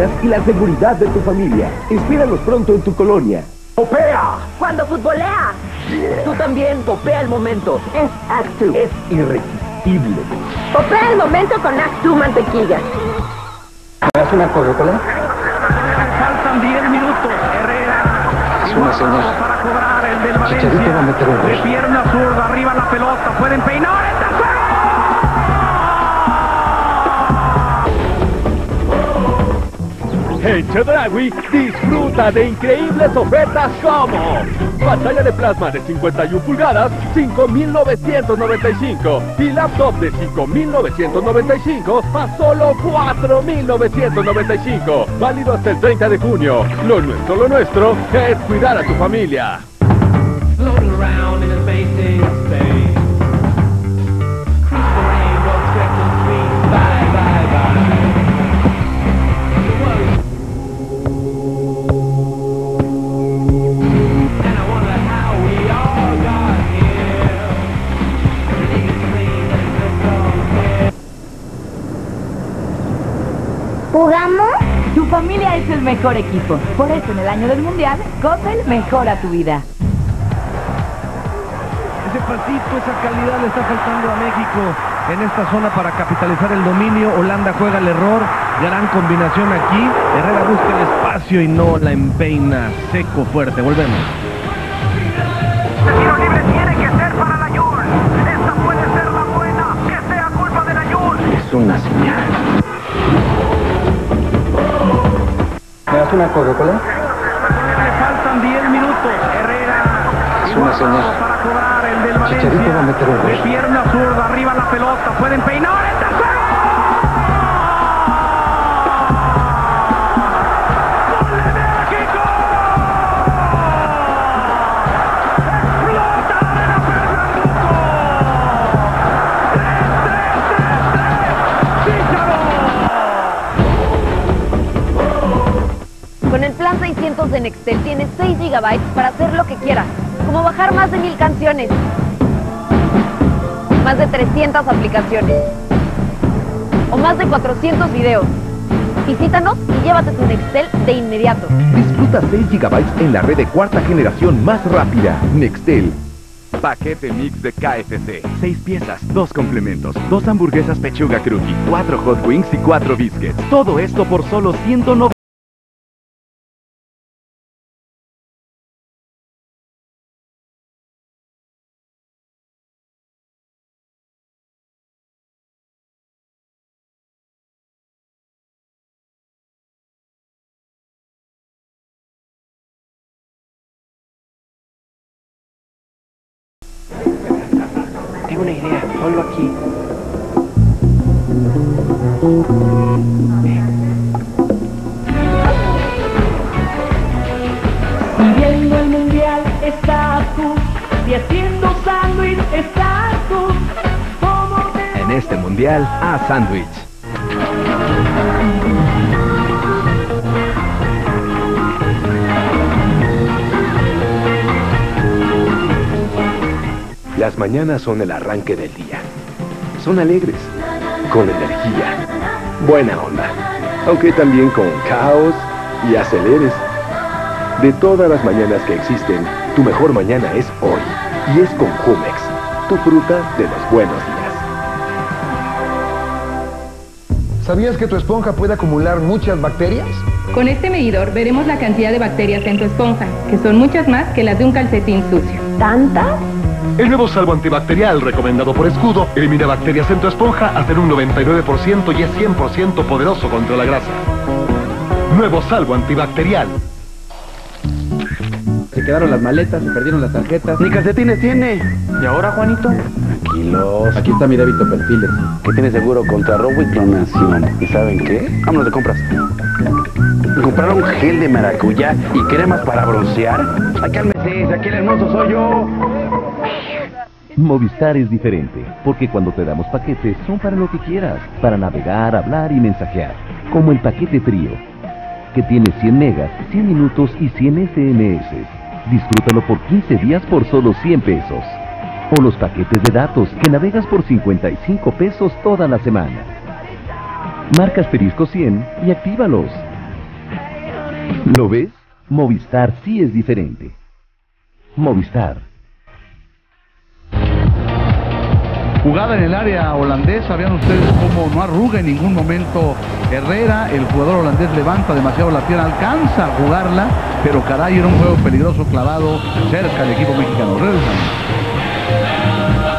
economías y la seguridad de tu familia. Inspíralos pronto en tu colonia. ¡Popea! Cuando futbolea. Tú también, popea el momento. Es Act2. Es irresistible. Popea el momento con Act2 mantequilla. ¿Me das una Coca-Cola? Faltan 10 minutos. Herrera. Es una señal. Para cobrar el del Valencia. Chicharito va a meter un gol. De pierna zurda, arriba la pelota. Pueden peinar el tercero. En Chedraui disfruta de increíbles ofertas como pantalla de plasma de 51 pulgadas, 5,995 y laptop de 5,995 a solo 4,995. Válido hasta el 30 de junio. Lo nuestro es cuidar a tu familia. ¿Jugamos? Tu familia es el mejor equipo. Por eso en el año del Mundial, Coppel mejora tu vida. Ese pasito, esa calidad le está faltando a México en esta zona para capitalizar el dominio. Holanda juega el error. Gran combinación aquí. Herrera busca el espacio y no la empeina. Seco, fuerte. Volvemos. El tiro libre tiene que ser para la Yul. Esta puede ser la buena. Que sea culpa de la Yul. Es una señal. ¿Me das una Coca-Cola? Le faltan 10 minutos. Herrera. Es una señal. Para cobrar el del Valencia. Chicharito va a meter un gol. De pierna zurda, arriba la pelota. Pueden peinar el tercero. ¡Gol de México! ¡Explota la arena Pernambuco! 3-3-3. ¡Chícharo! Con el plan 600 de Nextel tienes 6 GB para hacer lo que quieras, como bajar más de 1000 canciones, más de 300 aplicaciones o más de 400 videos. Visítanos y llévate tu Nextel de inmediato. Disfruta 6 GB en la red de cuarta generación más rápida. Nextel. Paquete mix de KFC. 6 piezas, 2 complementos, 2 hamburguesas pechuga cruji, 4 hot wings y 4 biscuits. Todo esto por solo 190. Tengo una idea, ponlo aquí. Viviendo el Mundial estás tú, y haciendo sándwich estás tú. En este mundial, haz sándwich. Las mañanas son el arranque del día. Son alegres, con energía, buena onda, aunque también con caos y aceleres. De todas las mañanas que existen, tu mejor mañana es hoy. Y es con Jumex, tu fruta de los buenos días. ¿Sabías que tu esponja puede acumular muchas bacterias? Con este medidor veremos la cantidad de bacterias en tu esponja, que son muchas más que las de un calcetín sucio. ¿Tantas? El nuevo salvo antibacterial recomendado por Escudo elimina bacterias en tu esponja hasta en un 99% y es 100% poderoso contra la grasa. Nuevo salvo antibacterial. Se quedaron las maletas, se perdieron las tarjetas. Ni calcetines tiene. ¿Y ahora, Juanito? Tranquilos. Aquí está mi débito perfiles. Que tiene seguro contra robo y clonación. ¿Y saben qué? Vámonos de compras. ¿Compraron gel de maracuyá y cremas para broncear? Ay, cálmese, aquí el hermoso soy yo. Movistar es diferente, porque cuando te damos paquetes son para lo que quieras, para navegar, hablar y mensajear, como el paquete frío, que tiene 100 megas, 100 minutos y 100 SMS. Disfrútalo por 15 días por solo 100 pesos. O los paquetes de datos, que navegas por 55 pesos toda la semana. Marca asterisco 100 y actívalos. ¿Lo ves? Movistar sí es diferente. Movistar. Jugada en el área holandesa, vean ustedes cómo no arruga en ningún momento Herrera, el jugador holandés levanta demasiado la pierna, alcanza a jugarla, pero caray, era un juego peligroso clavado cerca del equipo mexicano. Regresamos.